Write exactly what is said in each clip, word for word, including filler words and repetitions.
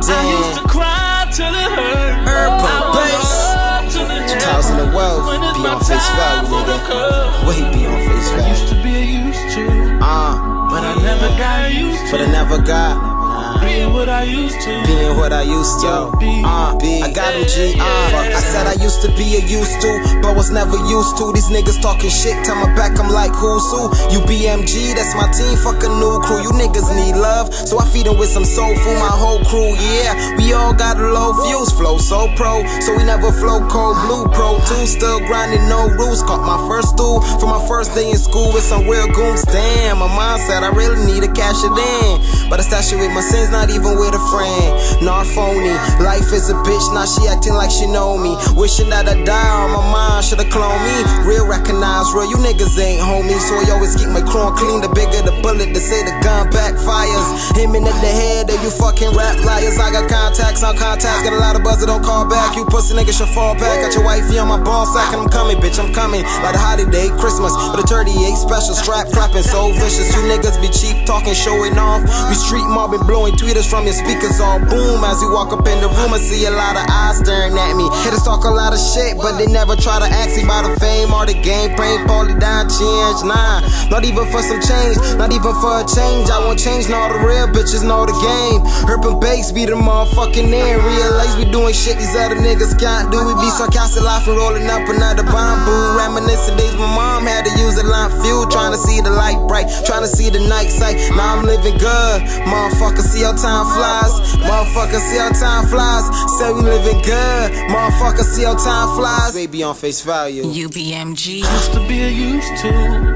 damn. I used to cry till it hurt. Urban Bass. two thousand twelve. Be on face value, nigga. Wait, be on face value. I used to be used to. Uh, but I never got used to. But I never got. Being what I used to. Being what I used to. Uh, I got him, G. Uh, I said I used to be a used to, but was never used to. These niggas talking shit, tell my back, I'm like, who's who? You B M G, that's my team, fuck a new crew. You niggas need love, so I feed them with some soul food. My whole crew, yeah, we all got a low views. Flow so pro, so we never flow cold. Blue Pro two, still grinding, no rules. Caught my first stool for my first day in school with some real goons. Damn, my mom said I really need to cash it in, but I stash it with my sins, not even with a friend. Nah, phony. Life is a bitch, now she acting like she know me. Wishing that I die on my mind, should've cloned me. Real recognize real, you niggas ain't homies. So I always keep my chrome clean. The bigger the bullet, they say the gun backfires. Aiming at the head of you fucking rap liars. I got contacts on contacts, got a lot of buzz that don't call back. You pussy niggas should fall back. Got your wifey on my ball sack and I'm coming, bitch, I'm coming. Like a holiday, Christmas, with a thirty-eight special strap clapping so vicious. You niggas be cheap talking, showing off. We street mobbing, blowing tweeters from your speakers all boom. As you walk up in the room, I see a lot of eyes staring at me. Hitters talk a lot of shit, but they never try to ask me about the fame or the game. Brain poorly down, change, nah. Not even for some change, not even for a change. I won't change, no, the real bitches know the game. Urban Bass be the motherfucking in. Realize we doing shit these other niggas can't do. We be sarcastic, laughing, rolling up another bamboo. Reminiscing days my mom had to use a lamp fuel, trying to see the light bright, trying to see the night sight. Now I'm living good, motherfucker, see how time flies. Motherfucker, see how time flies. Say we living good, motherfucker, see how time flies. Baby on face value. U B M G. I used to be a used to.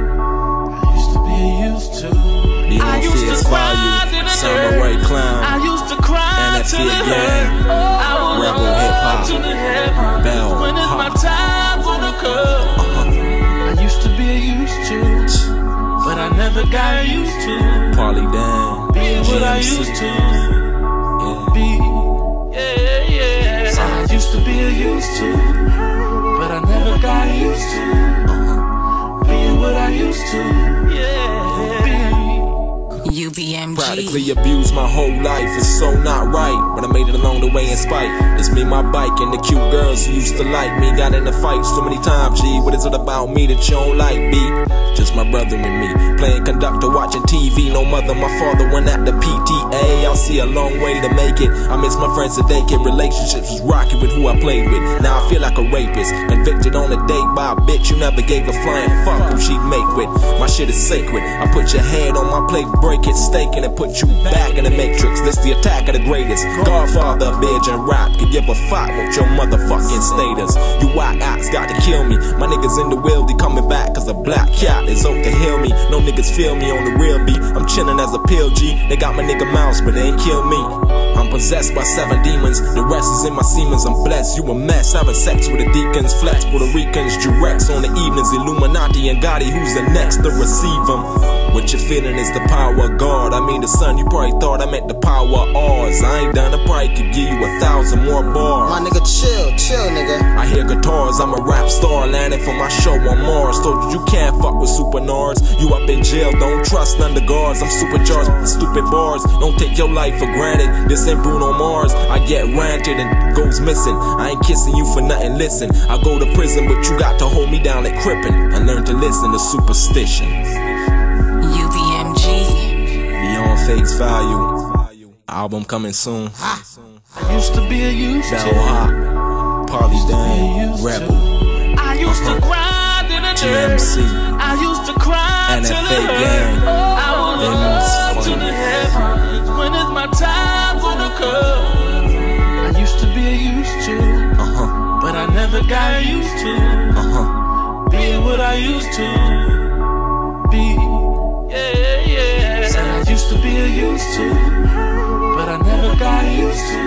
I used to be a used to. Be on I used face to value. Samurai Clown. I used to cry N F till E it gang. hurt. I will Rebel run hip hop. to the heaven. Bell. When is my Hop. time gonna come? Uh-huh. I used to be a used to, but I never got used to. Parley Dan. Being what I used to. Be, yeah, yeah. I used to be a used to, but I never got used to. Being what I used to, yeah. Be. U B M G. Practically abused my whole life, it's so not right. But I made it along the way in spite. It's me, my bike, and the cute girls who used to like me. Got in the fight so many times, G. What is it about me that you don't like, B? Just my brother and me. Playing conductor, watching T V. No mother, my father went at the P T A. I'll see a long way to make it. I miss my friends today, kid. Relationships was rocking with who I played with. Now I feel like a rapist. Convicted on a date by a bitch you never gave a flying fuck who she'd make with. My shit is sacred. I put your head on my plate, break it, stake it, and put you back in the matrix. This the attack of the greatest. Godfather, bitch, and rap. Could give a fuck with your motherfucking status. You white acts got to kill me. My niggas in the will, they coming back cause a black cat is out to heal me. No niggas feel me on the real beat. I'm chillin' as a pill G. They got my nigga mouse, but they ain't kill me. I'm possessed by seven demons. The rest is in my Siemens. I'm blessed. You a mess. Having sex with the deacons. Flex Puerto Ricans. Jurex on the evenings. Illuminati and Gotti. Who's the next to receive them? What you're feeling is the power of God. I mean the sun. You probably thought I meant the power of ours. I ain't done. I probably could give you a thousand more bars. My nigga, chill, chill, nigga. I hear guitars. I'm a rap star. Landing for my show on Mars. Told you you can't fuck with super nards. You up in jail. Don't trust none of the guards. I'm supercharged with stupid bars. Don't take your life for granted. This ain't Bruno Mars. I get ranted and goes missing. I ain't kissing you for nothing. Listen, I go to prison, but you got to hold me down like Crippin'. I learned to listen to superstitions. U B M G. Beyond Face Value. Album coming soon. I used to be a used to. Bell Hop. Parley Dan. Rebel. I used to grind in a G M C. I used to cry N F A till it gang. hurt. I will They look know it's up to funny. the heavens. When is my time gonna come? I used to be a used to, Uh-huh. but I never got used to. Uh-huh. Being what I used to be. Yeah, yeah. Said I used to be a used to, but I never got used to.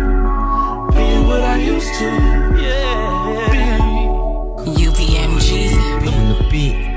Being what I used to. Yeah. Being U B M G. On the beat.